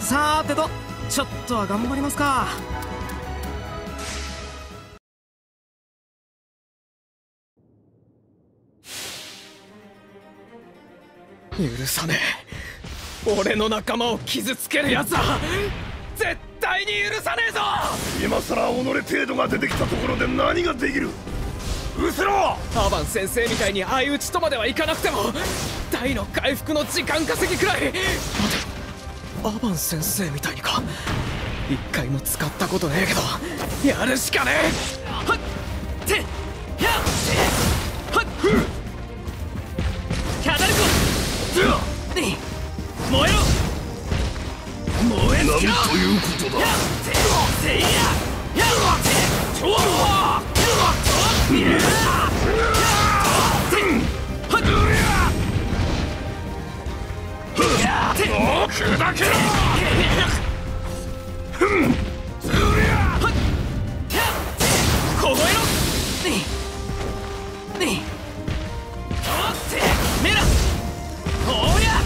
さーてとちょっとは頑張りますか。 許さねえ。俺の仲間を傷つけるやつは絶対に許さねえぞ。 今さら己程度が出てきたところで何ができる。うせろ。 アバン先生みたいに相打ちとまではいかなくても大の回復の時間稼ぎくらい。待て、アバン先生みたいにか。一回も使ったことねえけどやるしかねえ。はってやっはっふキャダルコ燃えろ。燃え尽きろ。 なんということだ。 せいやちょわ砕けろ。凍えろ。メラおりゃ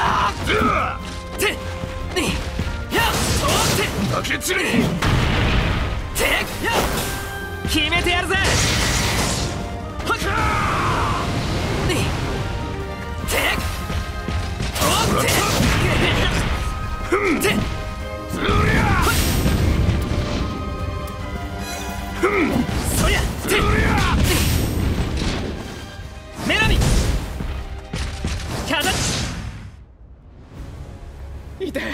負け散れ。 決めてやるぜ。そりゃメラミキャダいて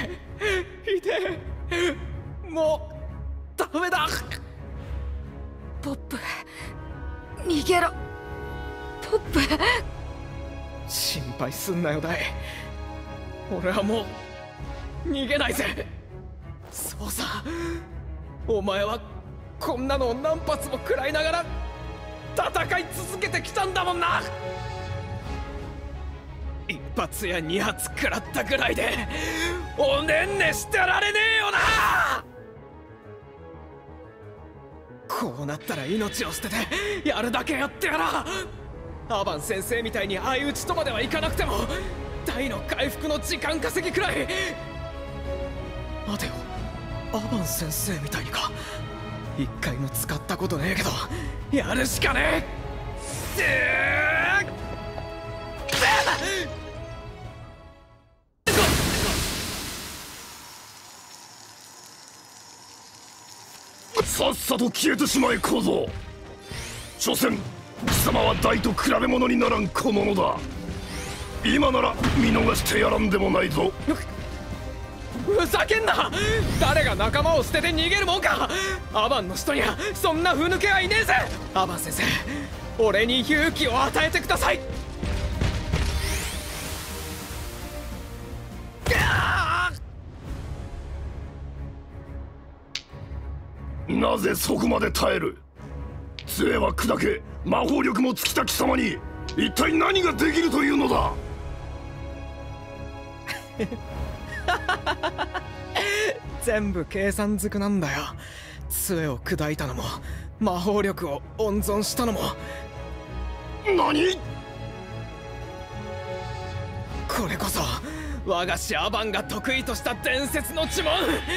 もうダメだ。 ポップ逃げろ。ポップ心配すんなよダイ。俺はもう逃げないぜ。そうさ、お前はこんなのを何発も食らいながら戦い続けてきたんだもんな。一発や二発食らったぐらいでおねんねしてられねえよな。こうなったら命を捨ててやるだけやってやら。アバン先生みたいに相打ちとまではいかなくても大の回復の時間稼ぎくらい。待てよ、アバン先生みたいにか。一回も使ったことねえけどやるしかねえ。 さっさと消えてしまえ小僧。所詮貴様は大と比べ物にならん小物だ。今なら見逃してやらんでもないぞ。 ふざけんな。誰が仲間を捨てて逃げるもんか。アバンの人にはそんなふぬけはいねえぜ。アバン先生、俺に勇気を与えてください。 なぜそこまで耐える。杖は砕け魔法力も尽きた貴様に一体何ができるというのだ。 全部計算づくなんだよ。杖を砕いたのも魔法力を温存したのも。 何。 これこそ我が師アバンが得意とした伝説の呪文。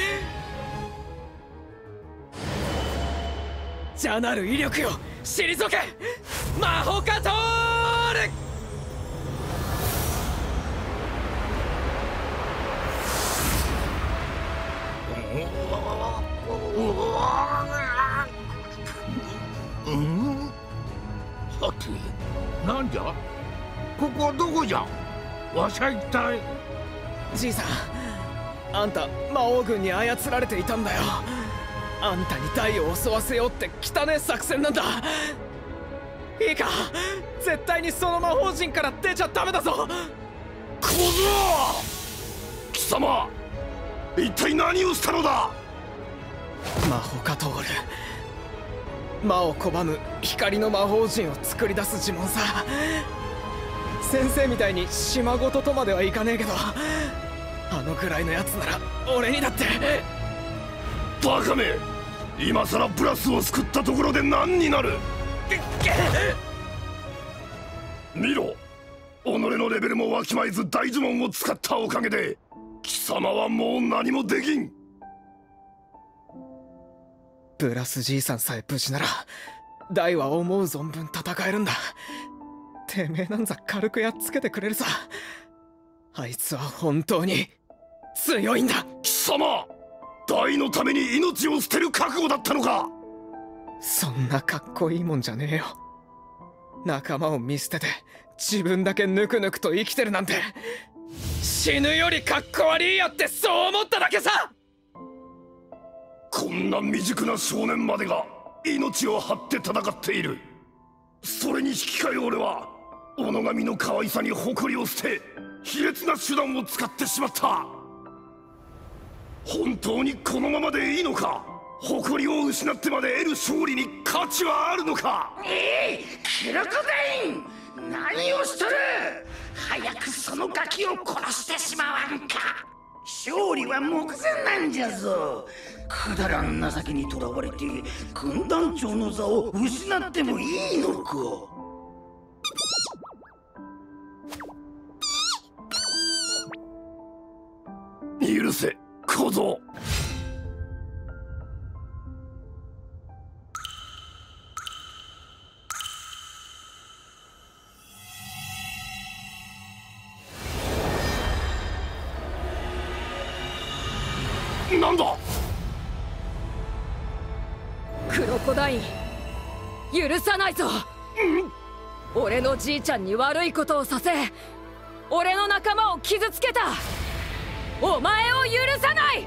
じゃなる威力よ退け魔法カトール。 はてなんじゃここはどこじゃ。わしは一体。 じいさん、あんた魔王軍に操られていたんだよ。あんたにダを襲わせようって汚ねえ作戦なんだ。いいか、絶対にその魔法陣から出ちゃダメだぞ。 小僧貴様一体何をしたのだ。 魔法カトール、魔を拒む光の魔法陣を作り出す呪文さ。先生みたいに島ごととまではいかねえけどあのくらいのやつなら俺にだって。 バカめ、今さらブラスを救ったところで何になる。見ろ、己のレベルもわきまえず大呪文を使ったおかげで貴様はもう何もできん。 ブラスじいさんさえ無事ならダイは思う存分戦えるんだ。てめえなんざ軽くやっつけてくれるさ。あいつは本当に強いんだ。 貴様、ダイのために命を捨てる覚悟だったのか。 そんなかっこいいもんじゃねえよ。仲間を見捨てて自分だけぬくぬくと生きてるなんて、死ぬよりかっこ悪いやってそう思っただけさ。 こんな未熟な少年までが命を張って戦っている。それに引き換え俺は小野神の可愛さに誇りを捨て、卑劣な手段を使ってしまった。本当にこのままでいいのか。誇りを失ってまで得る勝利に価値はあるのか。 キルコダイン、何をしとる。早くそのガキを殺してしまわんか。勝利は目前なんじゃぞ。くだらん情けにとらわれて軍団長の座を失ってもいいのか。 許せ小僧。なんだ。 クロコダイン、許さないぞ。俺のじいちゃんに悪いことをさせ、俺の仲間を傷つけたお前を許さない。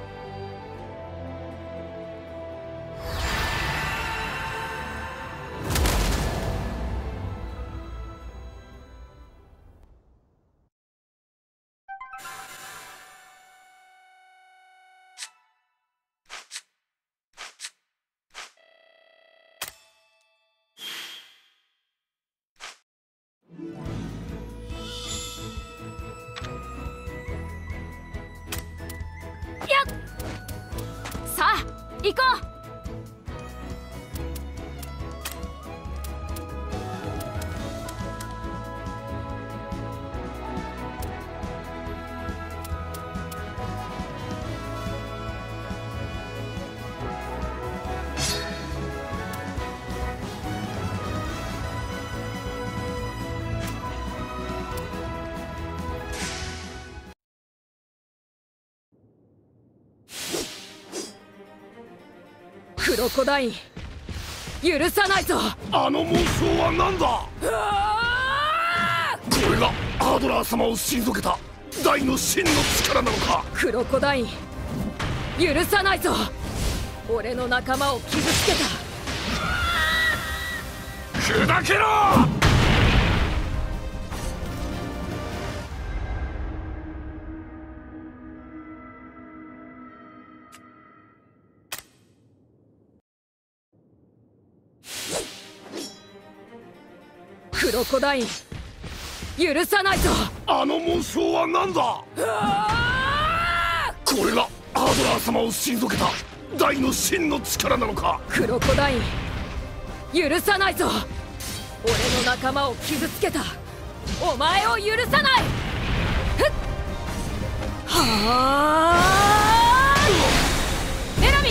さあ行こう。クロコダイン、許さないぞ。 あの妄想は何だ。これがハードラー様を退けた大の真の力なのか。 クロコダイン、許さないぞ。俺の仲間を傷つけた。 砕けろ。 クロコダイン、許さないぞ。 あの妄想は何だ。これがハードラー様を退けた大の真の力なのか。 クロコダイン、許さないぞ。俺の仲間を傷つけたお前を許さない。はあ、メラミ。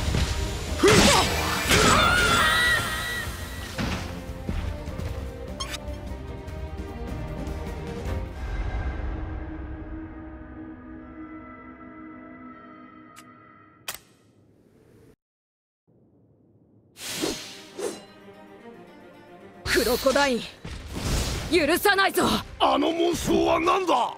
クロコダイン、許さないぞ。 あの妄想は何だ。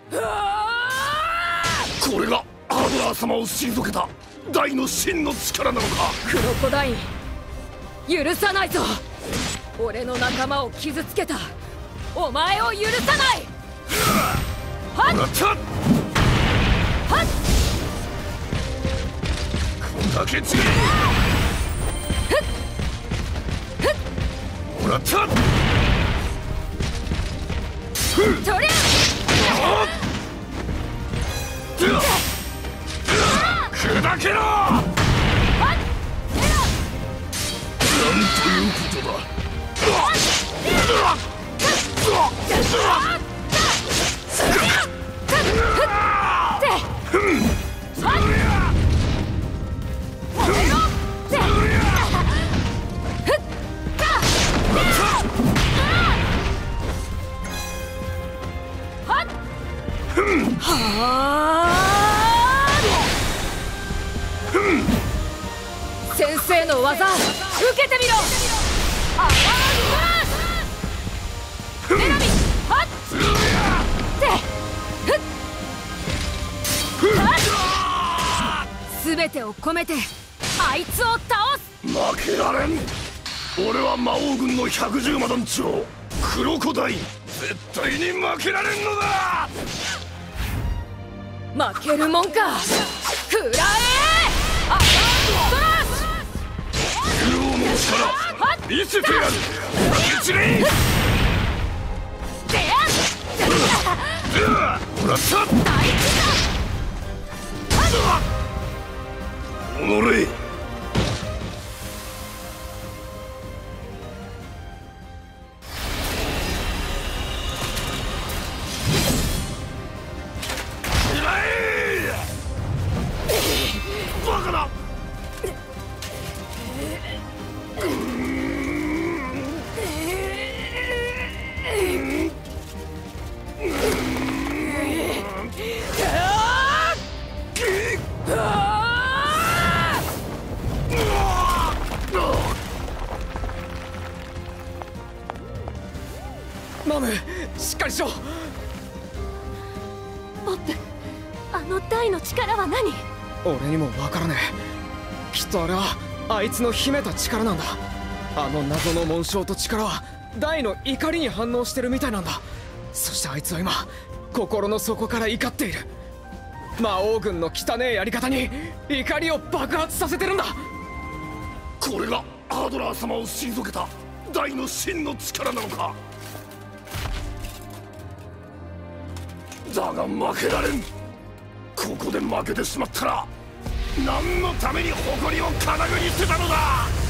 これがハードラー様を退けた大の真の力なのか。 クロコダイン、許さないぞ。俺の仲間を傷つけたお前を許さない。はっもらった。 はっ、 こんだけ強い。もらった。 とりゃ砕けろ。なんということだ。 って先生の技受けてみろ。アワーストラッシュ女神はっすべてを込めてあいつを倒す。 負けられん。俺は魔王軍の百獣魔団長クロコダイン。絶対に負けられんのだ。 負けるもんか。食らえアワーストラッシ竜王の力見せてやる。一輪もらった。おのれ。バカだ。 マム、しっかりしろ。 ポップ、あの大の力は何？ 俺にもわからねえ。きっとあれはあいつの秘めた力なんだ。あの謎の紋章と力は大の怒りに反応してるみたいなんだ。そしてあいつは今心の底から怒っている。魔王軍の汚えやり方に怒りを爆発させてるんだ。 これがハードラー様を退けた大の真の力なのか。だが負けられん。ここで負けてしまったら何のために誇りを金具に捨てたのだ。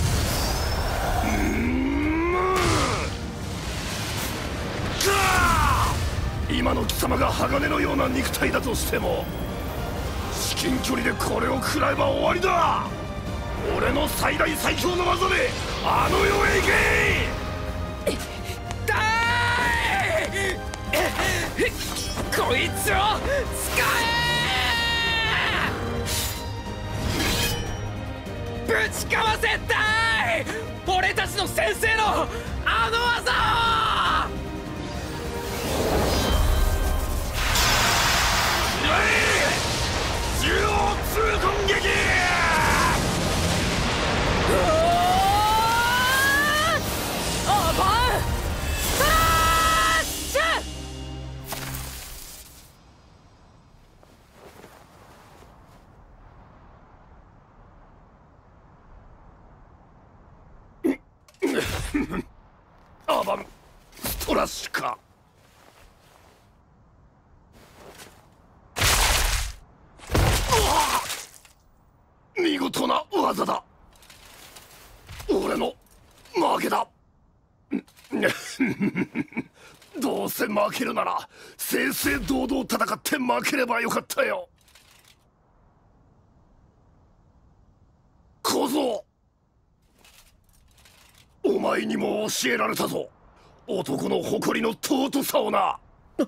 今の貴様が鋼のような肉体だとしても至近距離でこれを食らえば終わりだ。俺の最大最強の技であの世へ行け。 こいつを使え。ぶちかわせたい。俺たちの先生のあの技を。 中央痛恨撃。 アバンストラッシュアバンストラッシュか。見事な技だ。俺の負けだ。どうせ負けるなら正々堂々戦って負ければよかったよ。小僧、お前にも教えられたぞ。男の誇りの尊さをな。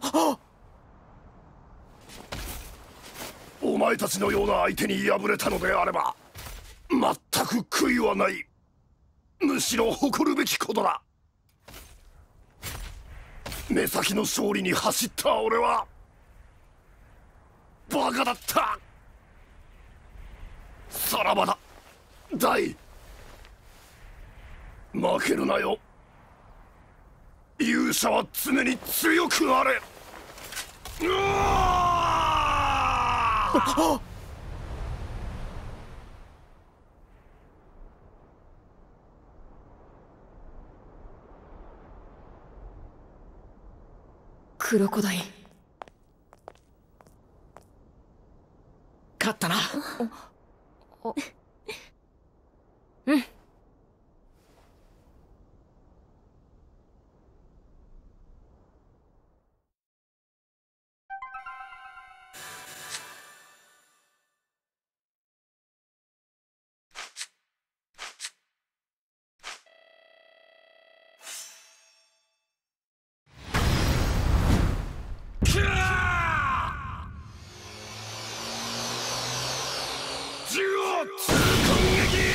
お前たちのような相手に敗れたのであれば全く悔いはない。むしろ誇るべきことだ。目先の勝利に走った俺はバカだった。さらばだ大。負けるなよ。勇者は常に強くあれ。うわクロコダイン。 勝ったな。 うん。 痛恨撃。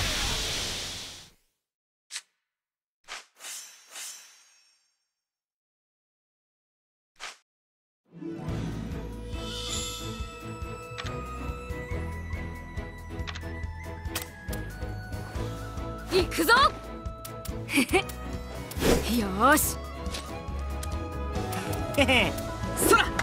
行くぞよーしそら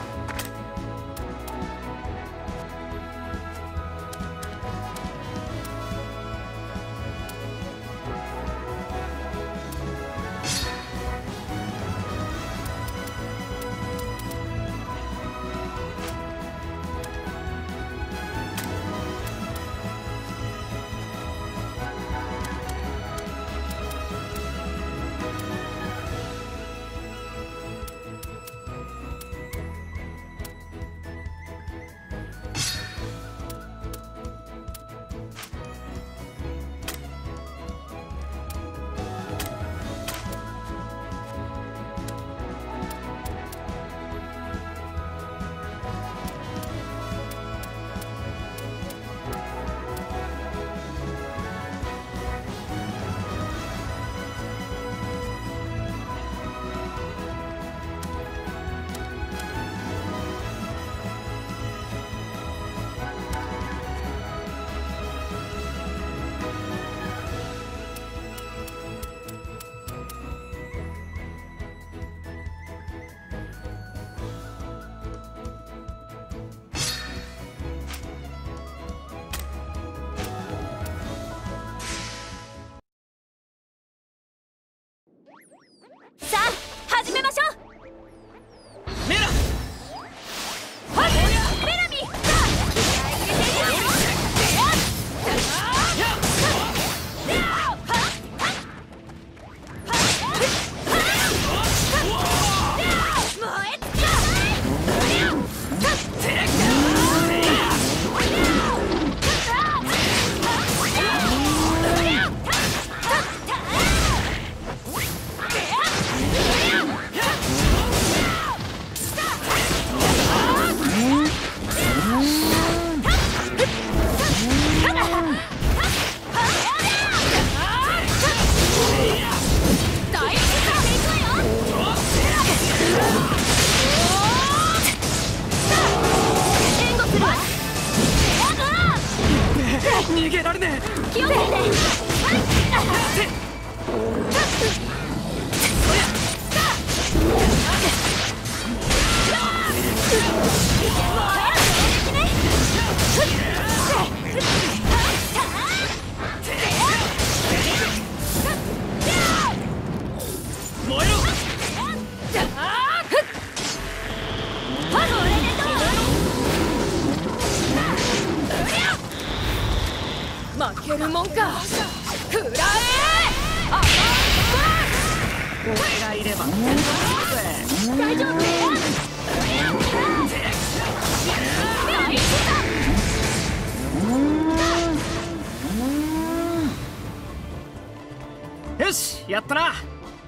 さあ始めましょう。 メラはいメラミさあ気合い入れていくよ。 逃げられねえ。 気をつけて。 燃えろ。 負けるもんか。食らえ。 俺がいれば大丈夫。 よし、やったな。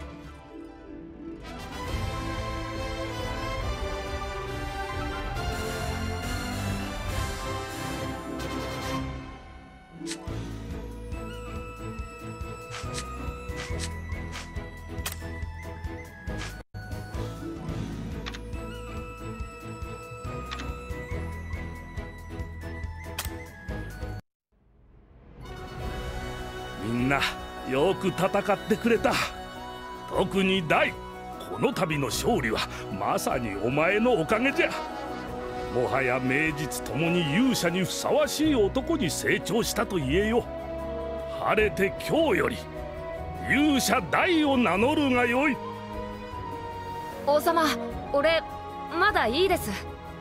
みんなよく戦ってくれた。特にダイ、この度の勝利はまさにお前のおかげじゃ。もはや名実ともに勇者にふさわしい男に成長したと言えよ。晴れて今日より勇者ダイを名乗るがよい。 王様、俺まだいいです。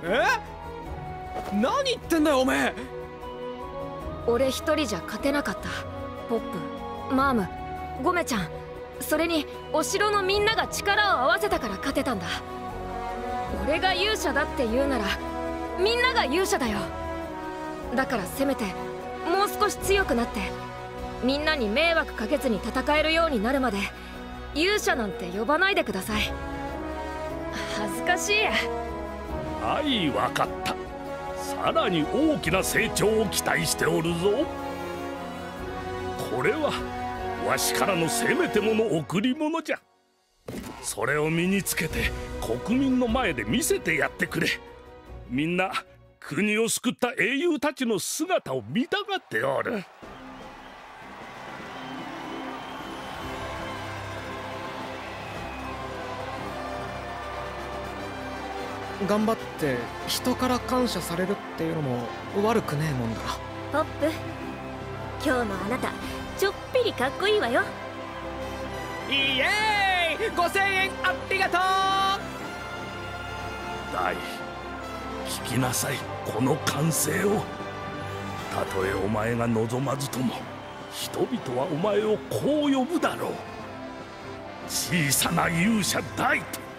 何言ってんだよおめえ。 俺一人じゃ勝てなかった。ポップ、マーム、ゴメちゃん、それにお城のみんなが力を合わせたから勝てたんだ。俺が勇者だって言うならみんなが勇者だよ。だからせめてもう少し強くなってみんなに迷惑かけずに戦えるようになるまで勇者なんて呼ばないでください。恥ずかしい。 はい、わかった。 さらに大きな成長を期待しておるぞ。これはわしからのせめてもの贈り物じゃ。それを身につけて国民の前で見せてやってくれ。みんな国を救った英雄たちの姿を見たがっておる。 頑張って人から感謝されるっていうのも悪くねえもんだな。 ポップ、今日のあなたちょっぴりかっこいいわよ。 イエーイ、5000円ありがとう。 ダイ、聞きなさい、この歓声を。たとえお前が望まずとも人々はお前をこう呼ぶだろう。小さな勇者ダイと。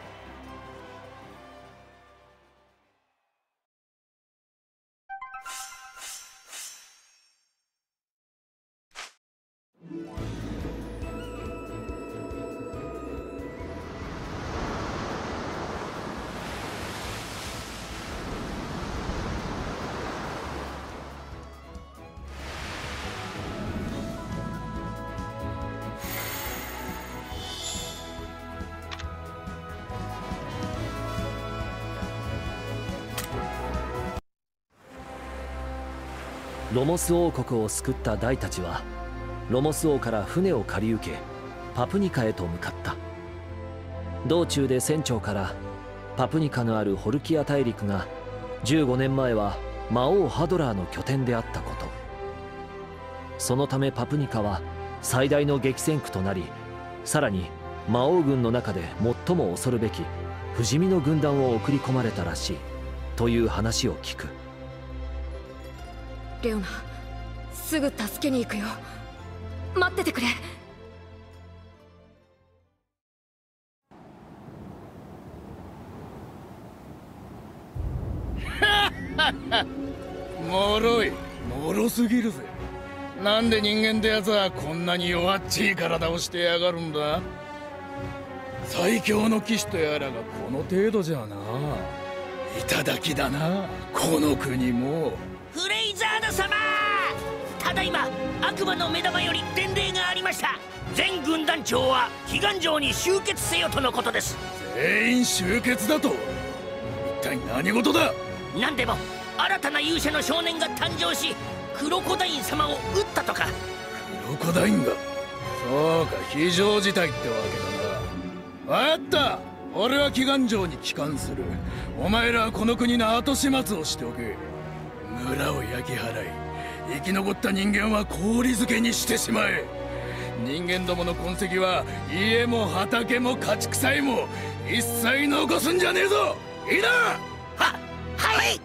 ロモス王国を救ったダイたちはロモス王から船を借り受けパプニカへと向かった。道中で船長からパプニカのあるホルキア大陸が15年前は魔王ハドラーの拠点であったこと、そのためパプニカは最大の激戦区となり、さらに魔王軍の中で最も恐るべき不死身の軍団を送り込まれたらしいという話を聞く。 レオナ、すぐ助けに行くよ。待っててくれ。 もろい、もろすぎるぜ。なんで人間ってやつはこんなに弱っちい体をしてやがるんだ。最強の騎士とやらがこの程度じゃな。頂きだな、この国も。 フレイザード様、ただいま悪魔の目玉より伝令がありました。全軍団長は祈願城に集結せよとのことです。 全員集結だと？一体何事だ？ 何でも新たな勇者の少年が誕生し、クロコダイン様を撃ったとか。 クロコダインが？そうか、非常事態ってわけだな。分かった、俺は祈願城に帰還する。お前らはこの国の後始末をしておけ。村を焼き払い、生き残った人間は氷漬けにしてしまえ。人間どもの痕跡は家も畑も家畜さえも一切残すんじゃねえぞ。いいな。 はい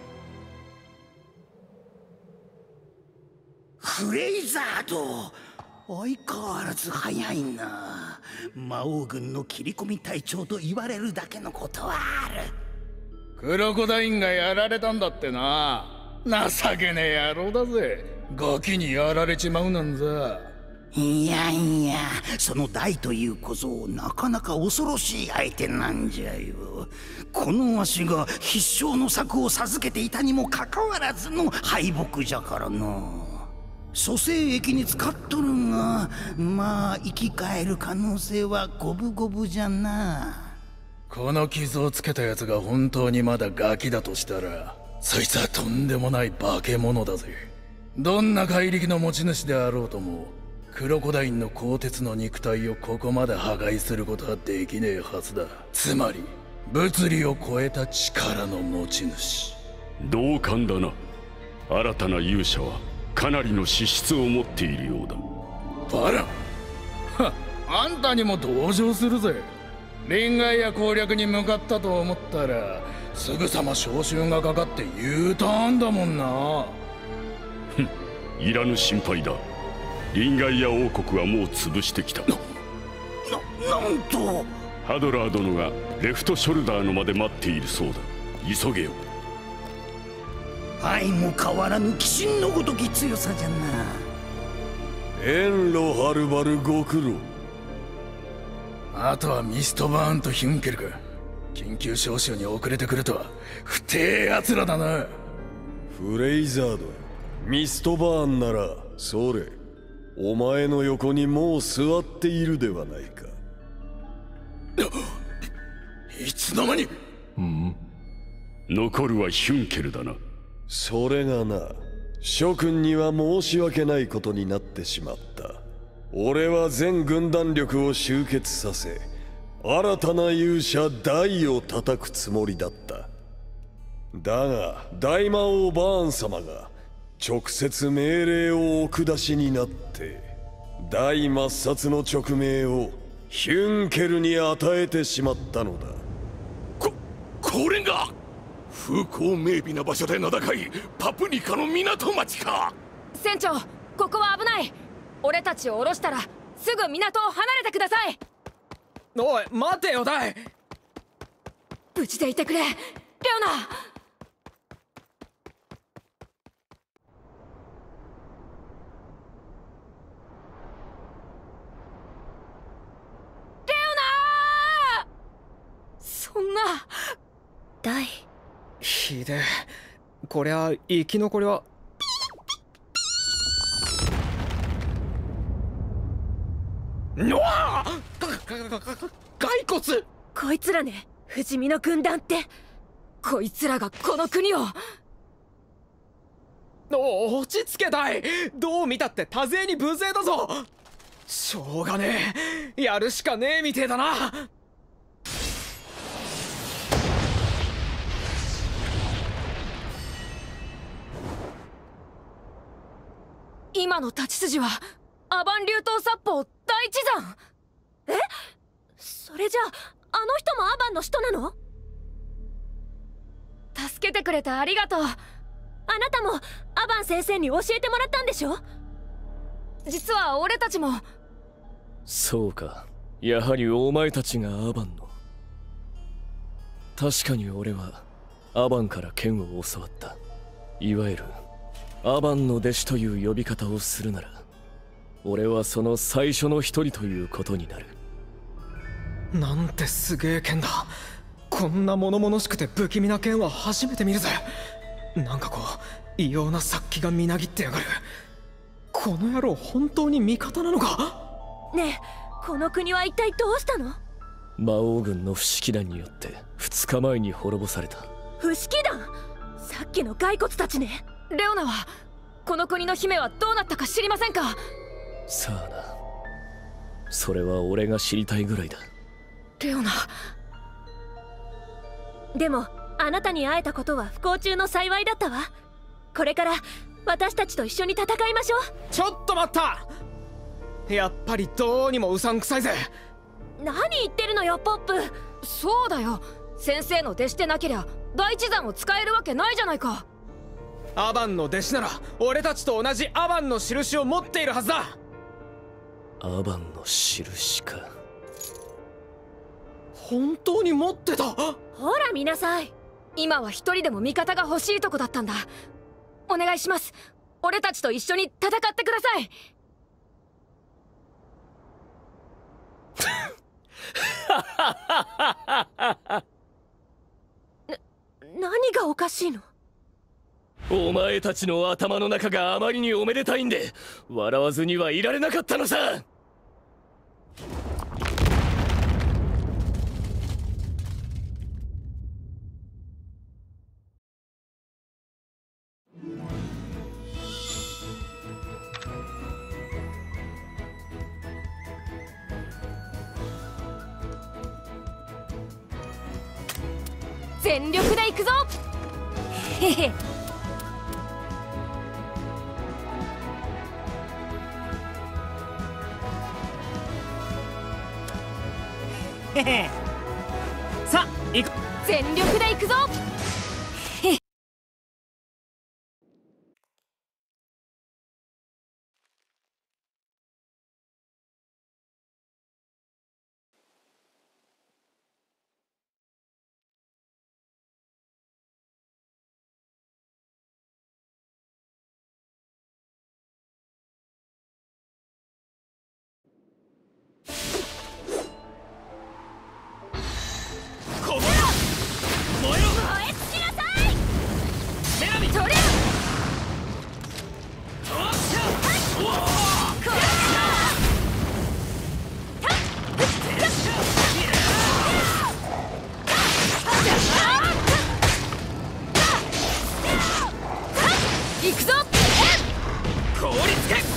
フレイザード、相変わらず早いな。魔王軍の切り込み隊長と言われるだけのことはある。クロコダインがやられたんだってな。情けねえ野郎だぜ、ガキにやられちまうなんざ。いやいや、そのダイという小僧、なかなか恐ろしい相手なんじゃよ。このわしが必勝の策を授けていたにもかかわらずの敗北じゃからな。蘇生液に使っとるが、まあ生き返る可能性は五分五分じゃな。この傷をつけたやつが本当にまだガキだとしたら、そいつはとんでもない化け物だぜ。どんな怪力の持ち主であろうとも、クロコダインの鋼鉄の肉体をここまで破壊することはできねえはずだ。つまり物理を超えた力の持ち主。 同感だな。新たな勇者はかなりの資質を持っているようだ。 バラン、はっ、あんたにも同情するぜ。臨外や攻略に向かったと思ったらすぐさま召集がかかって U ターンだもんな。 いらぬ心配だ。リンガイア王国はもう潰してきた。 なんとハドラー殿がレフトショルダーのまで待っているそうだ。急げよ。 相も変わらぬ鬼神のごとき強さじゃな。 遠路はるばるご苦労。 あとはミストバーンとヒュンケルか。緊急招集に遅れてくるとは不定奴らだな。 フレイザード、ミストバーンならそれお前の横にもう座っているではないか。 いつの間に。 残るはヒュンケルだな。 それがな、諸君には申し訳ないことになってしまった。俺は全軍団力を集結させ、新たな勇者ダイを叩くつもりだった。だが大魔王バーン様が直接命令をお下しになって大抹殺の勅命をヒュンケルに与えてしまったのだ。 これが風光明媚な場所で名高いパプニカの港町か。 船長、ここは危ない。俺たちを降ろしたらすぐ港を離れてください。 おい待てよダイ。 無事でいてくれレオナ。そんな。 ダイ。 ひでえ。こりゃ生き残りは。のわあ！骸骨！ こいつらね、不死身の軍団って。 こいつらがこの国を。 落ち着けダイ。どう見たって多勢に無勢だぞ。しょうがねえ、やるしかねえみてえだな。 今の太刀筋はアバン流刀殺法第一山。 え？それじゃあの人もアバンの人なの？ 助けてくれてありがとう。 あなたもアバン先生に教えてもらったんでしょ？ 実は俺たちも。 そうか、やはりお前たちがアバンの。確かに俺はアバンから剣を教わった。いわゆるアバンの弟子という呼び方をするなら、俺はその最初の一人ということになる。 なんてすげえ剣だ。こんな物々しくて不気味な剣は初めて見るぜ。なんかこう異様な殺気がみなぎってやがる。この野郎本当に味方なのか？ ねえ、この国は一体どうしたの？ 魔王軍の不思議団によって2日前に滅ぼされた。 不思議団？さっきの骸骨たちね。 レオナはこの国の姫はどうなったか知りませんか？ さあな、それは俺が知りたいぐらいだ。 レオナ。 でもあなたに会えたことは不幸中の幸いだったわ。これから私たちと一緒に戦いましょう。 ちょっと待った。やっぱりどうにもうさんくさいぜ。 何言ってるのよポップ。 そうだよ、先生の弟子でなけりゃ第一山を使えるわけないじゃないか。 アバンの弟子なら俺たちと同じアバンの印を持っているはずだ。 アバンの印か。 本当に持ってた。 ほら見なさい。 今は一人でも味方が欲しいとこだったんだ。お願いします。俺たちと一緒に戦ってください。 何がおかしいの？ お前たちの頭の中があまりにおめでたいんで笑わずにはいられなかったのさ。 全力で行くぞ。 へへ。 へへ。さあ行く。 全力で行くぞ。 へ。 ここよ。燃えろ。 行くぞ。 凍りつけ。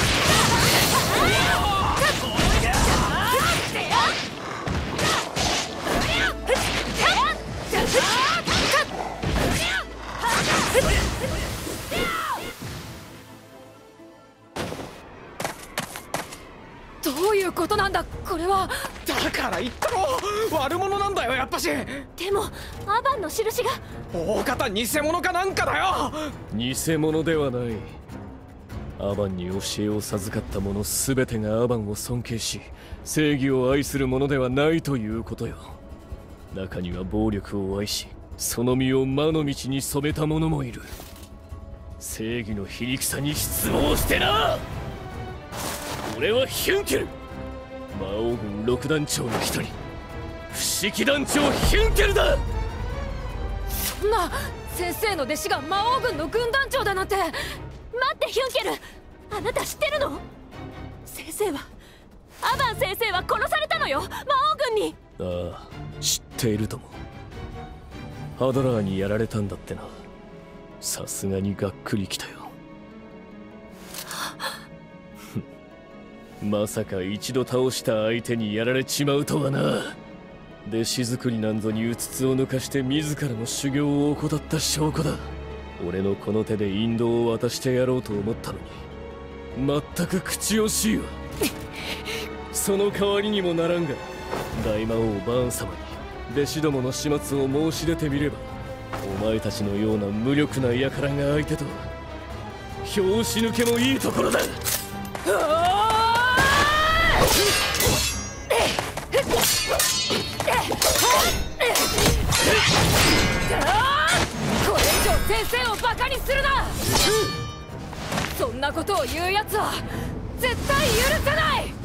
どういうことなんだこれは。 だから言ったろ、悪者なんだよやっぱし。 でもアバンの印が。 大方偽物かなんかだよ。 偽物ではない。アバンに教えを授かった者全てがアバンを尊敬し正義を愛する者ではないということよ。中には暴力を愛しその身を魔の道に染めた者もいる。正義の非力さに失望してな。俺はヒュンケル、魔王軍六団長の一人、不思議団長ヒュンケルだ。 そんな、先生の弟子が魔王軍の軍団長だなんて。 待ってヒュンケル、あなた知ってるの？先生はアバン先生は殺されたのよ、魔王軍に。 ああ、知っているとも。ハドラーにやられたんだってな。さすがにがっくりきたよ。まさか一度倒した相手にやられちまうとはな。弟子作りなんぞにうつつを抜かして自らの修行を怠った証拠だ。俺のこの手で引導を渡してやろうと思ったのに全く口惜しいわ。その代わりにもならんが、大魔王バーン様に弟子どもの始末を申し出てみれば、お前たちのような無力な輩が相手とは拍子抜けもいいところだ。 これ以上先生をバカにするな。そんなことを言うやつは絶対許さない。